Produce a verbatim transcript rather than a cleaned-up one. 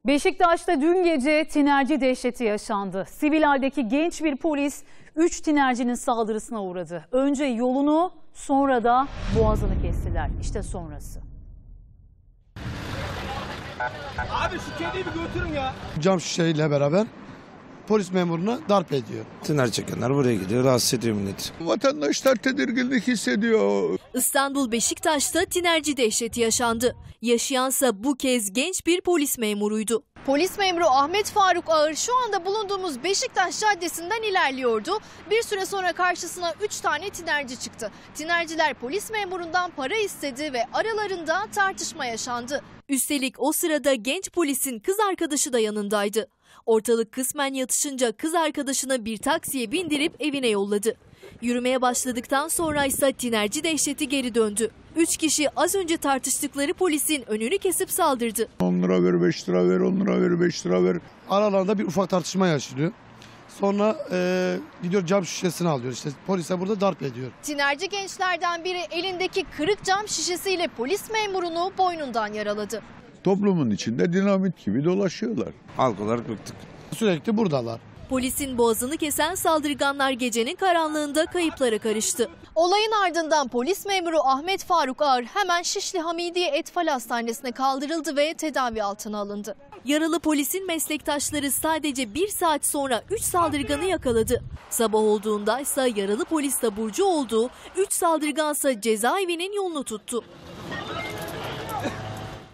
Beşiktaş'ta dün gece tinerci dehşeti yaşandı. Sivil haldeki genç bir polis üç tinercinin saldırısına uğradı. Önce yolunu, sonra da boğazını kestiler. İşte sonrası. Abi şu kediyi bir götürün ya. Cam şişeyle beraber polis memuruna darp ediyor. Tiner çekenler buraya gidiyor, rahatsız ediyor millet. Vatandaşlar tedirginlik hissediyor. İstanbul Beşiktaş'ta tinerci dehşeti yaşandı. Yaşayansa bu kez genç bir polis memuruydu. Polis memuru Ahmet Faruk Ağır şu anda bulunduğumuz Beşiktaş Caddesi'nden ilerliyordu. Bir süre sonra karşısına üç tane tinerci çıktı. Tinerciler polis memurundan para istedi ve aralarında tartışma yaşandı. Üstelik o sırada genç polisin kız arkadaşı da yanındaydı. Ortalık kısmen yatışınca kız arkadaşını bir taksiye bindirip evine yolladı. Yürümeye başladıktan sonra ise tinerci dehşeti geri döndü. Üç kişi az önce tartıştıkları polisin önünü kesip saldırdı. on lira ver, beş lira ver, on lira ver, beş lira ver. Aralarında bir ufak tartışma yaşanıyor. Sonra e, gidiyor cam şişesini alıyor. İşte polise burada darp ediyor. Tinerci gençlerden biri elindeki kırık cam şişesiyle polis memurunu boynundan yaraladı. Toplumun içinde dinamit gibi dolaşıyorlar. Halk olarak bıktık. Sürekli buradalar. Polisin boğazını kesen saldırganlar gecenin karanlığında kayıplara karıştı. Olayın ardından polis memuru Ahmet Faruk Ağır hemen Şişli Hamidiye Etfal Hastanesi'ne kaldırıldı ve tedavi altına alındı. Yaralı polisin meslektaşları sadece bir saat sonra üç saldırganı yakaladı. Sabah olduğunda ise yaralı polis taburcu olduğu, üç saldırgansa cezaevinin yolunu tuttu.